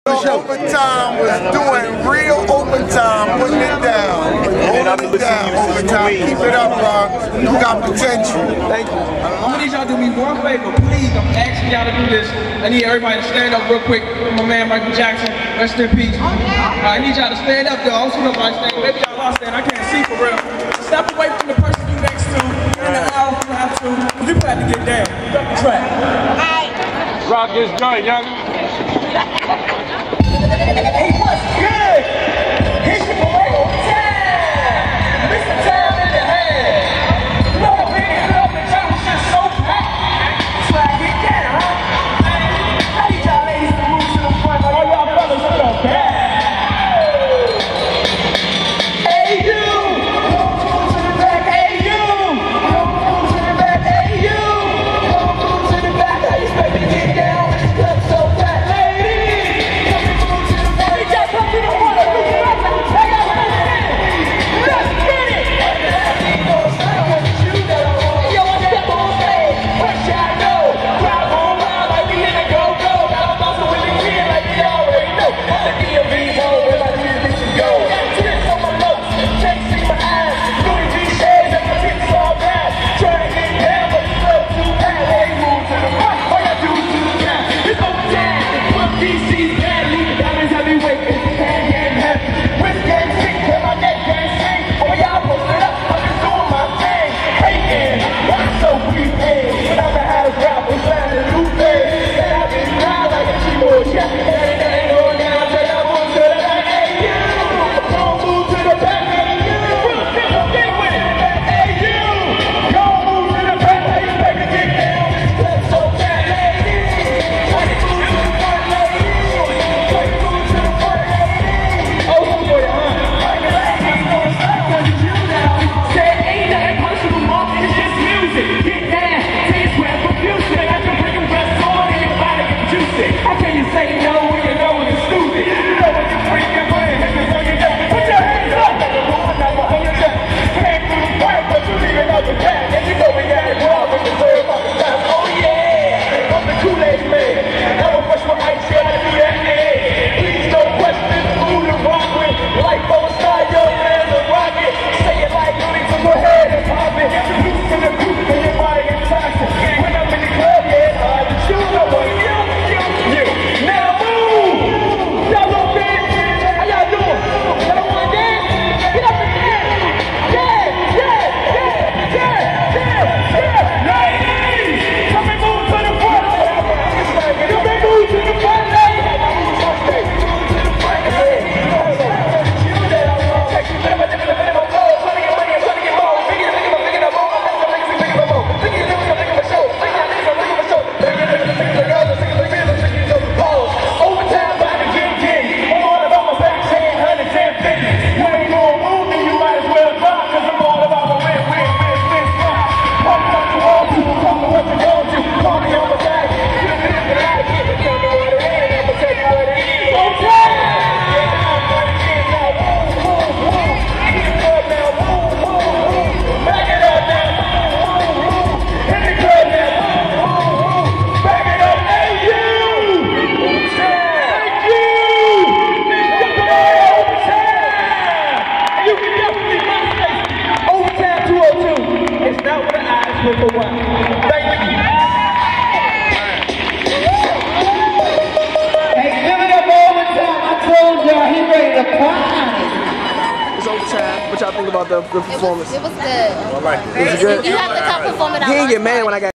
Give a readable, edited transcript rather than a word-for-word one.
Overtime was doing real overtime, putting it down. Holding it down, overtime. Keep it up, Rock. You got potential. Thank you. I'm gonna need y'all to do me one favor, please. I'm asking y'all to do this. I need everybody to stand up real quick. My man Michael Jackson, rest in peace. I need y'all to stand up, though. I don't see nobody standing. Maybe y'all lost stand. I can't see for real. Step away from the person you next to. In the aisle if you have to. You have to get down. Up the track. Rock this joint, young. Hey, what's good? It's your boy Overtime. Mr. Time in the head. You know the big club and church is just so packed. So I get down, huh? I need y'all ladies to move to the front. All y'all fellas to the back. Hey, you! Move to the back. Hey, you! Move to the back. Hey, you! Move to the back. I expect to get down. This club so packed. What y'all think about the performance? It was good. I like it. Was it good? You have to come perform it out. He didn't get mad when I got